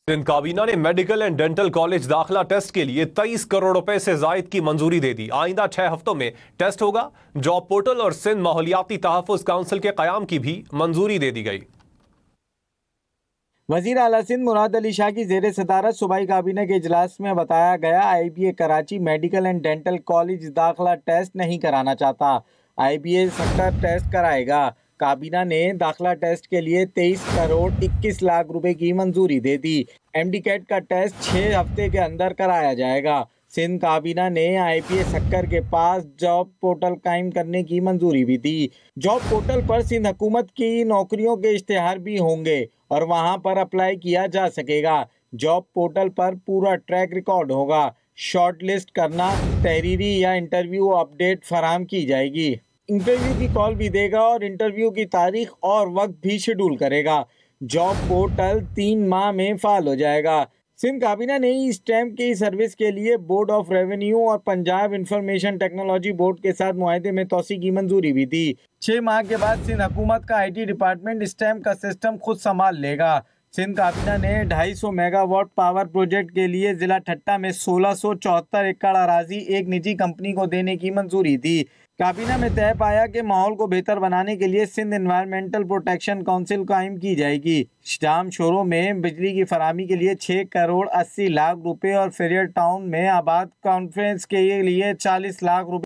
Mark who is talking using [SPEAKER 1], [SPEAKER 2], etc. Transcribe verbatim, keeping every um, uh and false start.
[SPEAKER 1] سندھ کابینہ نے medical and dental college داخلہ ٹیسٹ کے لیے تیئیس کروڑ روپے سے زائد کی منظوری دے دی۔ آئندہ چھ ہفتوں میں ٹیسٹ ہوگا۔ جاب پورٹل اور سندھ ماحولیاتی تحفظ کونسل کے قیام کی بھی منظوری دے دی گئی۔
[SPEAKER 2] وزیر اعلیٰ سندھ مراد علی شاہ کی زیر صدارت صوبائی کابینہ کے اجلاس میں بتایا گیا، I B A Karachi medical and dental college داخلہ ٹیسٹ نہیں کرانا چاہتا، I B A sector test کرائے گا۔ کابینہ نے داخلہ ٹیسٹ کے لیے تیئیس کروڑ اکیس لاکھ روپے کی منظوری دے دی۔ ایم ڈی کیٹ کا ٹیسٹ چھ ہفتے کے اندر کرایا جائے گا۔ سندھ کابینہ نے آئی پی اے سیکٹر کے پاس جاب پورٹل قائم کرنے کی منظوری بھی دی۔ جاب پورٹل پر سندھ حکومت کی نوکریوں کے اشتہار بھی ہوں گے اور وہاں پر اپلائی کیا جا سکے گا۔ جاب پورٹل پر پورا ٹریک ریکارڈ ہوگا۔ شارٹ لسٹ کرنا، تحریری یا انٹرویو اپڈیٹ فراہم کی جائے گی۔ انٹرویو کی کال بھی دے گا اور انٹرویو کی تاریخ اور وقت بھی شیڈول کرے گا۔ جاب پورٹل تین ماہ میں فعال ہو جائے گا۔ سندھ کابینہ نے ای اسٹیمپ کی سروس کے لیے بورڈ آف ریونیو اور پنجاب انفارمیشن ٹیکنالوجی بورڈ کے ساتھ معاہدے میں توسیع کی منظوری بھی دی۔ چھ ماہ کے بعد سندھ حکومت کا آئی ٹی ڈپارٹمنٹ اسٹیمپ کا سسٹم خود سنبھال لے گا۔ سندھ کابینہ نے ڈھائی سو میگا واٹ پاور پروجیکٹ کے لیے ضلع ٹھٹہ میں سولہ سو چوہتر ایکڑ اراضی ایک نجی کمپنی کو دینے کی منظوری دی۔ کابینہ میں طے پایا کہ ماحول کو بہتر بنانے کے لیے سندھ انوائرمنٹل پروٹیکشن کونسل قائم کی جائے گی۔ جام شوروں میں بجلی کی فراہمی کے لیے چھ کروڑ اسی لاکھ روپے اور فیریئر ٹاؤن میں آباد کانفرنس کے لیے چالیس لاکھ روپے